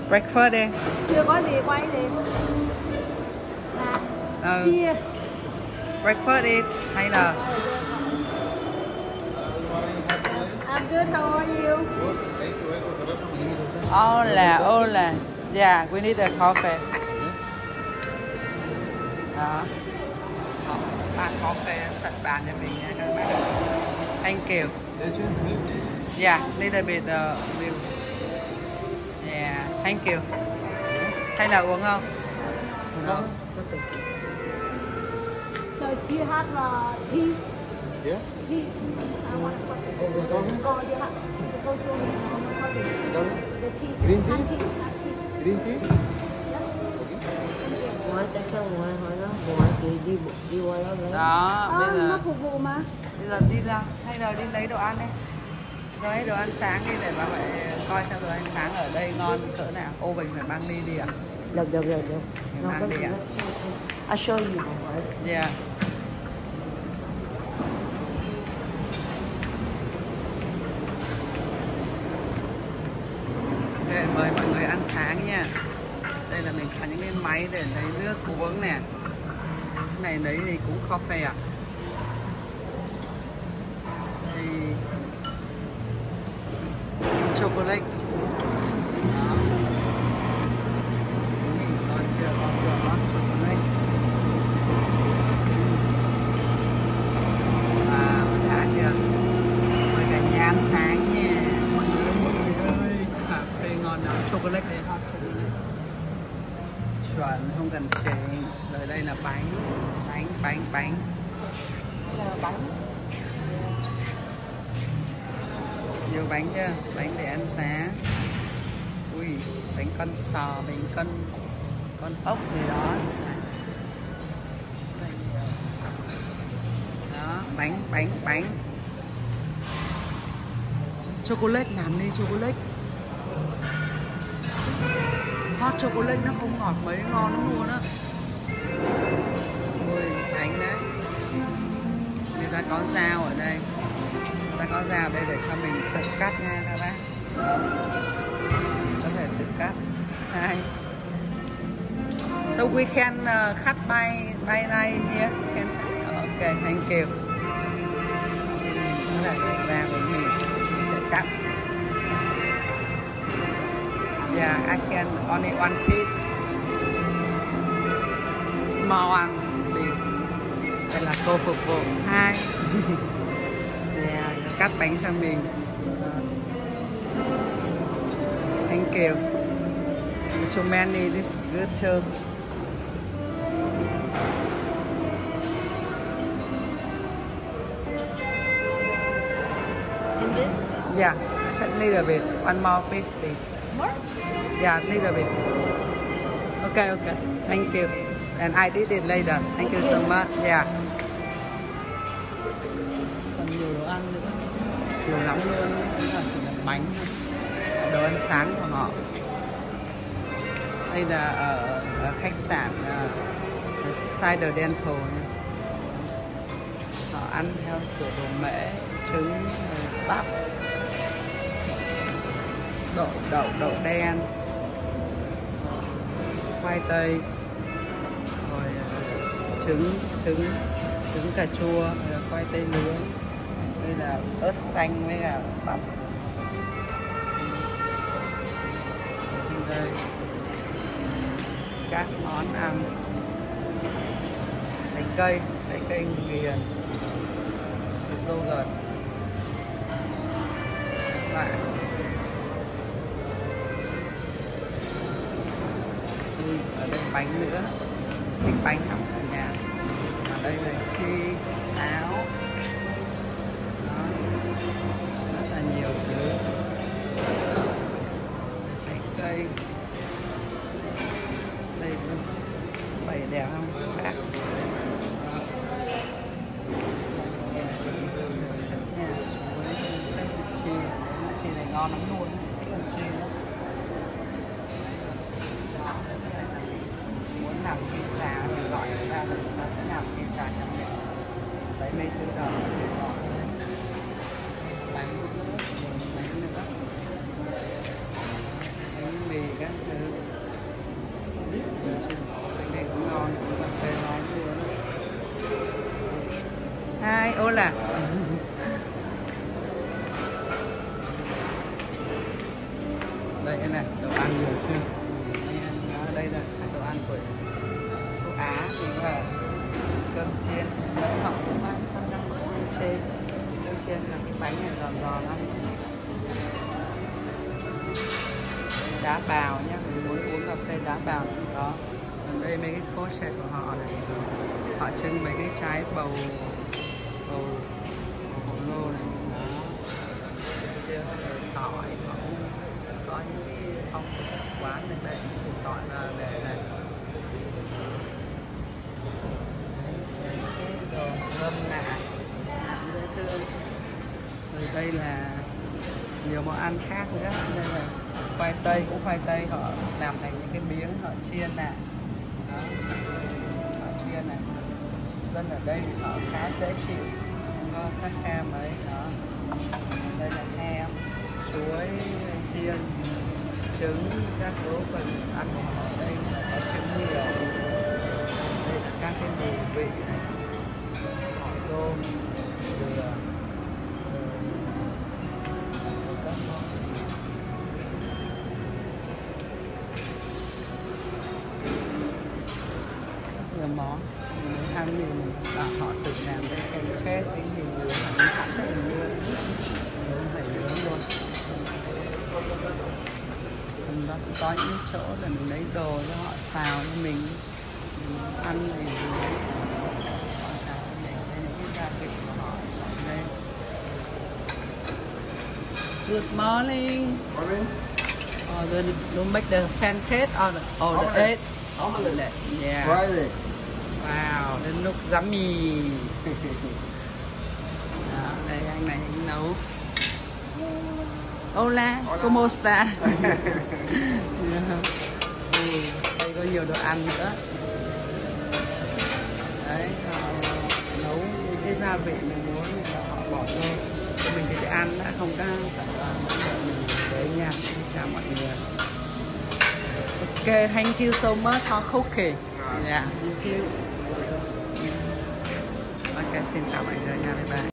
breakfast đi. Chưa có gì quay đi. Chia. Breakfast đi hay là I'm good, how are you? Hola. Yeah, we need a coffee. Đó. Bàn coffee tận bàn cho mình nha các bạn. Thank you. Yeah, need a bit milk. Yeah, thank you. Hay là uống không? No. So do you have tea? Yeah. Tea. You have to go to the tea. Green tea? Have tea. Green tea? Ngoài tại sao ngoài hỏi nó ngoài chị đi qua đó lấy. Đó, bây giờ nó phục vụ mà. Bây giờ đi ra hay là đi lấy đồ ăn đi. Lấy đồ ăn sáng đi để bà mẹ coi xem đồ ăn sáng ở đây ngon cỡ nào. Ô mình phải mang ly đi ạ. Được. Mang đi ạ. I show you. Yeah. Okay, mời mọi người ăn sáng nha. Đây là mình có những cái máy để lấy nước uống nè. Cái này lấy thì cũng coffee ạ. Thì chocolate. Đó. Mình còn chưa có chocolate. Đã chưa? Mời cả nhà ăn sáng nha. Mọi người ơi, cà phê ngon lắm. Chocolate đây, hot chocolate. Chuẩn, không cần chỉnh. Rồi đây là bánh. Đây là bánh. Nhiều bánh chưa? Bánh để ăn sáng. Ui, bánh con sò, bánh con ốc gì đó. Đó, bánh. Chocolate, làm đi chocolate. Hot chocolate nó không ngọt mấy, ngon lắm luôn á. Ui, bánh đấy. Người ta có dao ở đây. Ta có dao đây để cho mình tự cắt nha các bác. Có thể tự cắt. Hai. So we can cut by knife here. Okay, thank you. Có thể dao của mình tự cắt. Yeah, I can only one piece. Small one, please. Đây là cô phục vụ. Hai. Yeah, cắt bánh cho mình. Thank you. So many, this good too. Yeah, just a little bit. One more piece, please. More? Yeah, a little bit. Okay. Thank you. And I did it later. Thank you so much. Yeah. Nhiều đồ ăn nữa, nhiều lắm luôn, đây là chỉ là bánh thôi, đồ ăn sáng của họ. Đây là ở khách sạn Cider Dental nha. Họ ăn theo kiểu đồ mễ, trứng, bắp, đậu đen, khoai tây, rồi trứng cà chua, rồi khoai tây nướng. Đây là ớt xanh với cả bắp. Đây các món ăn, trái cây nghiền, yogurt, bạn. Ở đây bánh nữa, thích bánh lắm cả nhà. Ở đây là chi, táo. Rất là nhiều thứ. Trái cây. Đây bày đẹp không các bạn? Chi này ngon lắm luôn, cái phần chi đó. Muốn làm pizza thì gọi người ta sẽ làm pizza cho mình. Lấy mấy thứ đó bánh nữa, bánh mì các thứ. là đây nè, đồ ăn nhiều chưa? Đây là sản đồ ăn của châu Á thì là cơm chiên, họ cũng bán xong ra cơm chiên là cái bánh này giòn giòn lắm. Đá bào nhá, mình muốn uống cà phê đá bào cũng có. Còn đây mấy cái cocktail của họ này, họ trưng mấy cái trái bầu hồ lô này, chưa tỏi, họ có những cái phong tục quán này đây, củ tỏi và để này, cái đồ ngâm nạ dễ thương. Rồi đây là nhiều món ăn khác nữa, đây là khoai tây, cũng khoai tây họ làm thành những cái miếng họ chiên nè, họ chiên này. Dân ở đây thì họ khá dễ chịu, không có khát khe mấy đó. Đây là ham, chuối chiên, trứng, đa số phần ăn của họ đây là có trứng nhiều. Đây là các cái mùi vị này, họ rôm, dừa, các món. Nhiều món mình muốn ăn gì mình bảo họ tự làm cái canh khét cái gì nướng sẵn hay nướng phải nướng luôn. Nó cũng có những chỗ để mình lấy đồ cho họ xào cho mình ăn thì mình xào để những cái gia vị của họ đây. Good morning. Morning. Don't make the pancake or the egg. Omelette. Yeah. Friday. Wow, it looks yummy. Đó, đây anh này nấu. Hola, ¿cómo está? Đây có nhiều đồ ăn nữa. Đấy, họ nấu những cái gia vị mình muốn thì họ bỏ vô cho mình thì ăn đã không có mình với nha. Chào mọi người. Ok, thank you so much for cooking. Yeah, thank you. Ok, xin chào mọi người nha, bye bye.